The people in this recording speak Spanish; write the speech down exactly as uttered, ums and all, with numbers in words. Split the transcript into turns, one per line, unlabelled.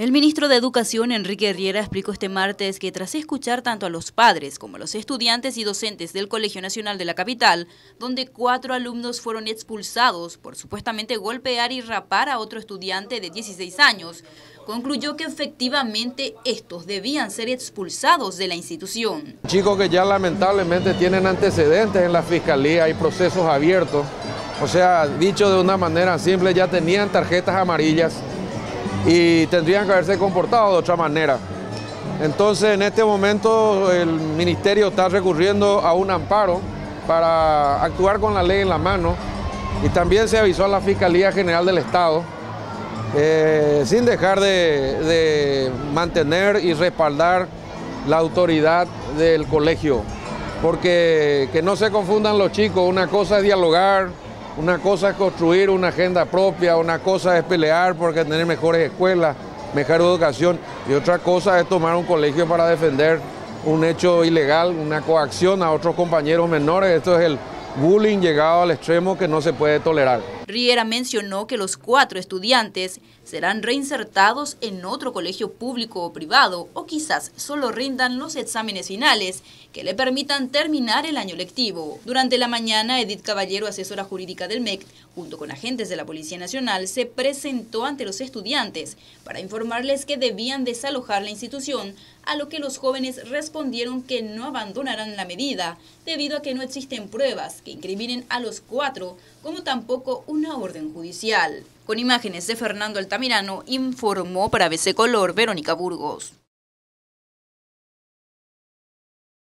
El ministro de Educación, Enrique Riera, explicó este martes que tras escuchar tanto a los padres como a los estudiantes y docentes del Colegio Nacional de la capital, donde cuatro alumnos fueron expulsados por supuestamente golpear y rapar a otro estudiante de dieciséis años, concluyó que efectivamente estos debían ser expulsados de la institución.
Chicos que ya lamentablemente tienen antecedentes en la fiscalía, hay procesos abiertos, o sea, dicho de una manera simple, ya tenían tarjetas amarillas y tendrían que haberse comportado de otra manera. Entonces, en este momento, el ministerio está recurriendo a un amparo para actuar con la ley en la mano y también se avisó a la Fiscalía General del Estado, eh, sin dejar de, de mantener y respaldar la autoridad del colegio, porque que no se confundan los chicos, una cosa es dialogar, una cosa es construir una agenda propia, una cosa es pelear por tener mejores escuelas, mejor educación, y otra cosa es tomar un colegio para defender un hecho ilegal, una coacción a otros compañeros menores. Esto es el bullying llegado al extremo que no se puede tolerar.
Riera mencionó que los cuatro estudiantes serán reinsertados en otro colegio público o privado, o quizás solo rindan los exámenes finales que le permitan terminar el año lectivo. Durante la mañana, Edith Caballero, asesora jurídica del M E C, junto con agentes de la Policía Nacional, se presentó ante los estudiantes para informarles que debían desalojar la institución, a lo que los jóvenes respondieron que no abandonarán la medida, debido a que no existen pruebas que incriminen a los cuatro, como tampoco una orden judicial. Con imágenes de Fernando Altamirano, informó para A B C Color Verónica Burgos.